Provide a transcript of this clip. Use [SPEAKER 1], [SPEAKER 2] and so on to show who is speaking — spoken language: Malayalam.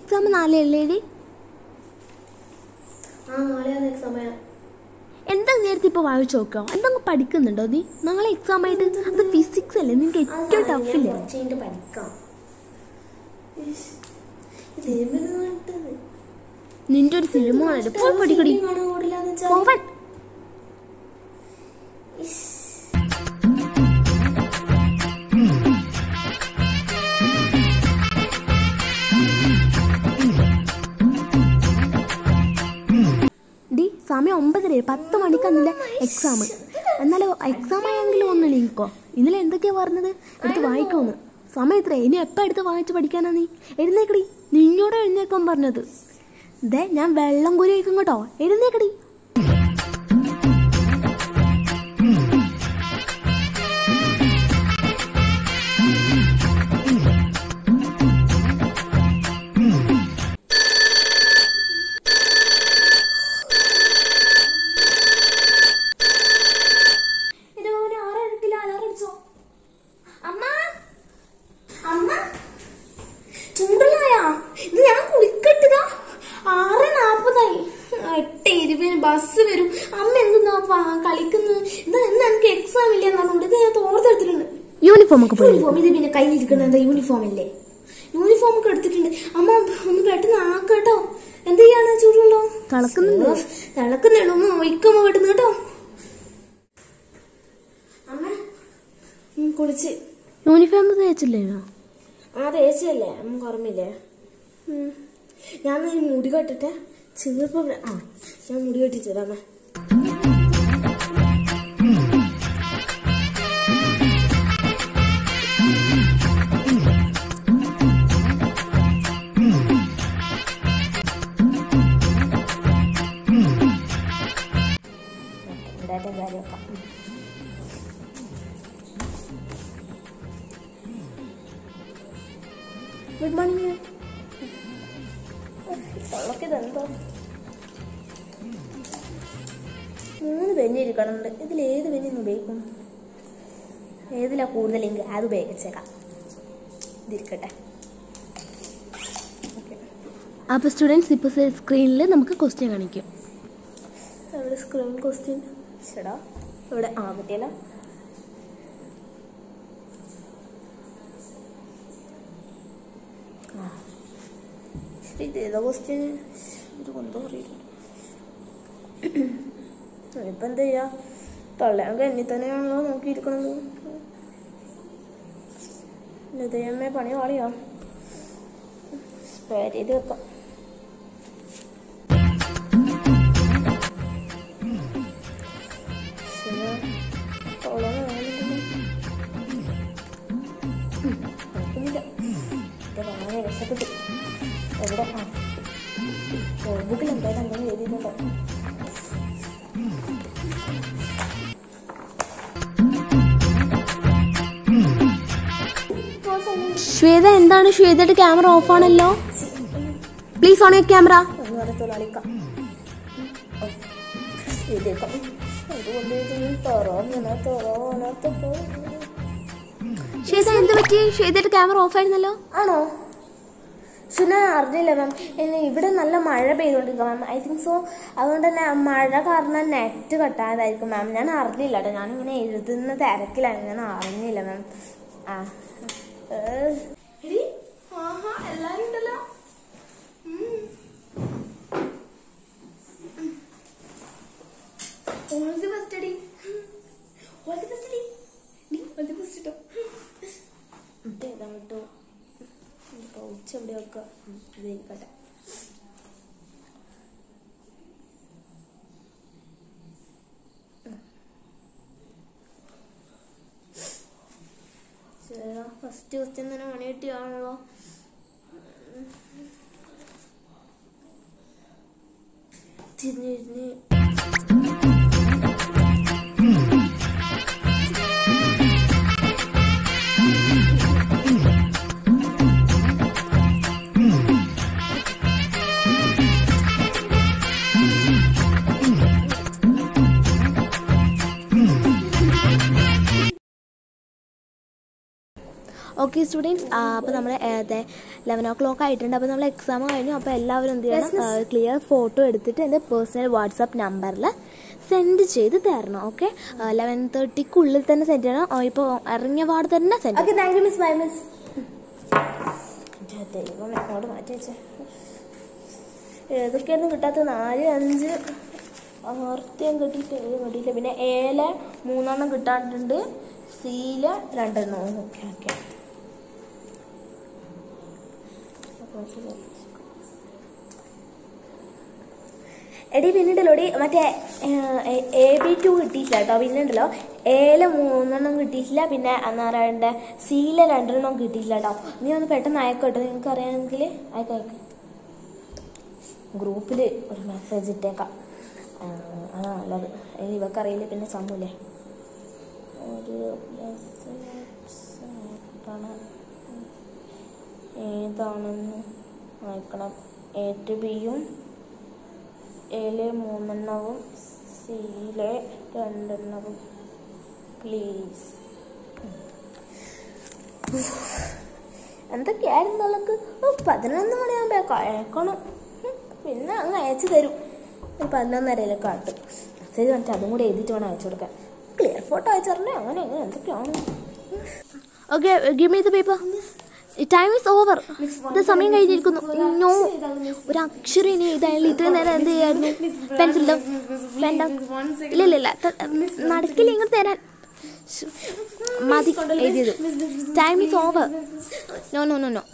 [SPEAKER 1] എക്സാം നാളെ അല്ലേടി? എന്താ നേരത്തെ ഇപ്പോൾ വായിച്ചു നോക്കോ? എന്തെങ്കിലും പഠിക്കുന്നുണ്ടോ നീ? നാളെ എക്സാം ആയിട്ട്. അത് ഫിസിക്സ് അല്ലേ, നിനക്ക് ഏറ്റവും ടഫില്ലേ? നിന്റെ ഒരു സിനിമ പഠിക്കടി. സമയം 9:30, 10 മണിക്കാണ് നിന്റെ എക്സാം. എന്നാലും എക്സാം ആയെങ്കിലും ഒന്ന് നീക്കോ. ഇന്നലെ എന്തൊക്കെയാ പറഞ്ഞത്? എടുത്ത് വായിക്കോന്ന്. സമയം എത്ര? ഇനി എപ്പോൾ എടുത്ത് വായിച്ച് പഠിക്കാനാ നീ? എഴുന്നേക്കടി. നിന്നോട് എഴുന്നേക്കാൻ പറഞ്ഞത്. ദേ ഞാൻ വെള്ളം കോരി വയ്ക്കും കേട്ടോ. എഴുന്നേക്കടി. ബസ് വരും. അമ്മ എന്തെന്നാ കളിക്കുന്നത്? എനിക്ക് എക്സാം ഇല്ല പറഞ്ഞുകൊണ്ട് ഇത് തോർത്തെടുത്തിട്ടുണ്ട്. യൂണിഫോം ഒക്കെ യൂണിഫോം ഇത് പിന്നെ കയ്യിലിരിക്കുന്നത് എന്താ? യൂണിഫോം അല്ലേ? യൂണിഫോം ഒക്കെ എടുത്തിട്ടുണ്ട്. അമ്മ ഒന്ന് പെട്ടെന്ന് ആക്കട്ടോ. എന്ത് ചെയ്യാന്ന് ചൂടുണ്ടോ? തിളക്കുന്നുള്ളൂ. ഒന്ന് ഒഴിക്കുമ്പോ പെട്ടെന്ന് കേട്ടോ. അമ്മ കുളിച്ച് യൂണിഫോം തേച്ചില്ലേ? തേച്ചല്ലേ? അമ്മ ഓർമ്മയില്ലേ? ഞാൻ മുടി കെട്ടിട്ടെ. ചെറുപ്പ ഞാൻ മുടി കെട്ടിച്ചേരാമേ. Good morning. ഇതെന്തോ 3 പെന്ന് ഇരിക്കണുണ്ട്. ഇതിലേത് പെന്ന് ഉപയോഗിക്കും? ഏതിലാ കൂടുതലെങ്കിൽ അത് ഉപയോഗിച്ചേക്കാം. ഇതിരിക്കട്ടെ. അപ്പോൾ സ്റ്റുഡൻസ് ഇപ്പോൾ സ്ക്രീനിൽ നമുക്ക് ക്വസ്റ്റ്യൻ കാണിക്കും. അവിടെ സ്ക്രീൻ ക്വസ്റ്റ്യൻ ചേടാ ഇവിടെ പറ്റിയല്ല. ശരി, ഇതേതാ ക്വസ്റ്റ്യൻ? ഇത് കൊണ്ടോ അറിയില്ല. ഇപ്പം എന്താ ചെയ്യാ? തള്ളയാൻ എന്നെ തന്നെയാണല്ലോ നോക്കിയിരിക്കണത്. ദൈവമേ, പണി പാളിയാ. സ്പെയർ ചെയ്ത് വെക്കാം. രക്ഷപ്പെട്ടു. എവിടെ നോട്ട്ബുക്കിൽ എന്തായാലും എന്തെങ്കിലും എഴുതിയിട്ടുണ്ടോ? ശ്വേത, എന്താണ് ശ്വേതയുടെ ക്യാമറ ഓഫ് ആണല്ലോ? Please on your camera. Shweta, എന്ത് പറ്റി? ശ്വേതയുടെ ക്യാമറ ഓഫ് ആയിരുന്നല്ലോ. ആണോ? ഞാൻ അറിഞ്ഞില്ല മാം. ഇവിടെ നല്ല മഴ പെയ്തുകൊണ്ടിരിക്കുക മാം. I think so. അതുകൊണ്ട് തന്നെ മഴ കാരണം നെറ്റ് കട്ടായതായിരിക്കും മാം. ഞാൻ അറിഞ്ഞില്ല കേട്ടോ. ഞാനിങ്ങനെ എഴുതുന്ന തിരക്കിലാണ്. ഞാൻ അറിഞ്ഞില്ല മാം. എല്ലാരും ഉണ്ടല്ലോ. ഉച്ചവിടെ ഒക്കെ ഇതായിക്കട്ടെ. ഫസ്റ്റ് ക്വസ്റ്റ്യൻ തന്നെ മണി കിട്ടിയാണല്ലോ. തിരിഞ്ഞിരിഞ്ഞ്
[SPEAKER 2] ഓക്കെ സ്റ്റുഡൻസ്, അപ്പോൾ നമ്മൾ 11 o'clock ആയിട്ടുണ്ട്. അപ്പോൾ നമ്മൾ എക്സാം കഴിഞ്ഞു. അപ്പോൾ എല്ലാവരും എന്ത് ചെയ്യണം, ക്ലിയർ ഫോട്ടോ എടുത്തിട്ട് എൻ്റെ പേഴ്സണൽ വാട്സാപ്പ് നമ്പറിൽ സെൻഡ് ചെയ്ത് തരണം. ഓക്കെ, 11:30 തന്നെ സെൻഡ് ചെയ്യണം. ഇപ്പോൾ ഇറങ്ങിയ പാട് തന്നെ send.
[SPEAKER 1] Okay, thank you miss. Bye miss.
[SPEAKER 2] ദൈവം എന്നോട് മാറ്റി വെച്ചേ. ഏതൊക്കെയായിരുന്നു കിട്ടാത്ത? 4, 5 ആർത്തിയും കിട്ടിയില്ല. പിന്നെ എയില 3 കിട്ടാണ്ടിട്ടുണ്ട്, സിയില 2. Okay okay.
[SPEAKER 1] എടി പിന്നീടല്ലോടി മറ്റേ AB2 കിട്ടിയിട്ടില്ല കേട്ടോ. പിന്നുണ്ടല്ലോ എയില 3 കിട്ടിയിട്ടില്ല, പിന്നെ അന്നാരാണ്ട് സിയില 2 കിട്ടിയിട്ടില്ല കേട്ടോ. നീ ഒന്ന് പെട്ടെന്ന് അയക്കോട്ടോ, നിങ്ങൾക്ക് അറിയാമെങ്കിൽ അയക്കാം.
[SPEAKER 2] ഗ്രൂപ്പിൽ ഒരു മെസ്സേജ് ഇട്ടേക്കാം, അതാ നല്ലത്. ഇവക്കറിയില്ല പിന്നെ ചമ്മൂലേ. ഒരു ഏതാണെന്ന് അയക്കണം. A to Bയും എയിലെ 3 സിയിലെ 2 പ്ലീസ്.
[SPEAKER 1] എന്തൊക്കെയായിരുന്നു നമുക്ക്? 11 മണിയാകുമ്പോൾ അയക്കണം. പിന്നെ അങ്ങ് അയച്ചു തരും. ഒരു 11:30 കാട്ടും. മെസ്സേജ് വന്നിട്ട് അതും കൂടി എഴുതിയിട്ട് വേണം അയച്ചു കൊടുക്കാൻ. ക്ലിയർ ഫോട്ടോ അയച്ചിറങ്ങി അങ്ങനെ അങ്ങനെ എന്തൊക്കെയാണ്.
[SPEAKER 2] Okay, give me the paper. Time is over. ഇത് സമയം കഴിഞ്ഞിരിക്കുന്നു. നോ, ഒരു അക്ഷരം ഇനി എഴുതാനില്ല. ഇത്രയും നേരം എന്ത് ചെയ്യായിരുന്നു? പെൻസിലോ വേണ്ട. ഇല്ല നടക്കില്ല ഇങ്ങോട്ട് തരാൻ. മതി എഴുതിയത്. Time is over. നോ